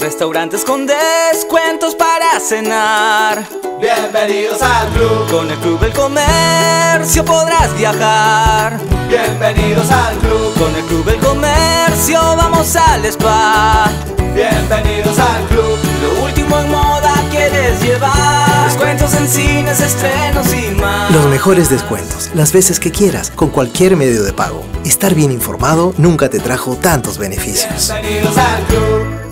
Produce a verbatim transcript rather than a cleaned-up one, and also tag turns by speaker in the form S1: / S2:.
S1: Restaurantes con descuentos para cenar.
S2: Bienvenidos al club.
S1: Con el Club del Comercio podrás viajar.
S2: Bienvenidos al club.
S1: Con el Club del Comercio vamos al spa.
S2: Bienvenidos al club.
S1: Lo último en moda quieres llevar. Descuentos en cines, estrenos y más.
S3: Los mejores descuentos, las veces que quieras, con cualquier medio de pago. Estar bien informado nunca te trajo tantos beneficios.
S2: Bienvenidos al club.